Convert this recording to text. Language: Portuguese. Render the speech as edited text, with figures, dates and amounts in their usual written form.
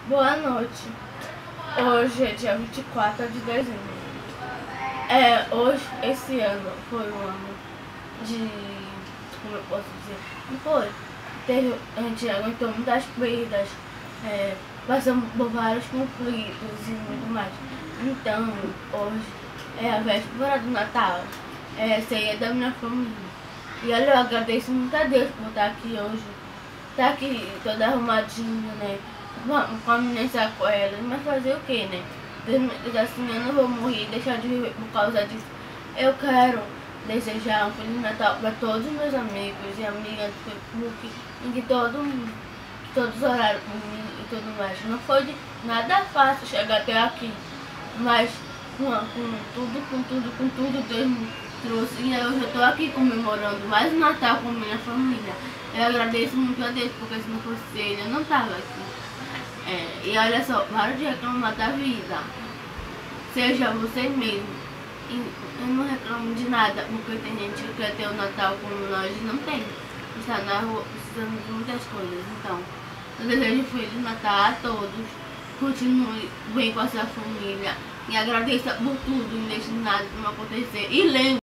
Boa noite. Hoje é dia 24 de dezembro. Hoje, esse ano, foi um ano de... Como eu posso dizer? Não foi? A gente aguentou muitas perdas, passamos por vários conflitos e muito mais. Então, hoje é a véspera do Natal, é a ceia da minha família. E olha, eu agradeço muito a Deus por estar aqui hoje. Tá aqui toda arrumadinha, né? Com a minha sacola, mas fazer o que, né? Deus me diz assim, eu não vou morrer, deixar de viver por causa disso. Eu quero desejar um Feliz Natal para todos os meus amigos e amigas do Facebook, em que todo mundo, todos oraram por mim e tudo mais. Não foi nada fácil chegar até aqui, mas com tudo Deus me trouxe. E hoje eu estou aqui comemorando mais um Natal com minha família. Eu agradeço muito a Deus, porque se não fosse ele, eu não estava aqui. E olha só, para de reclamar da vida. Seja você mesmo. E eu não reclamo de nada, porque tem gente que quer ter o Natal como nós e não tem. Está na rua precisando de muitas coisas. Então, eu desejo Feliz Natal a todos. Continue bem com a sua família. E agradeça por tudo e não deixe nada não acontecer. E lembre.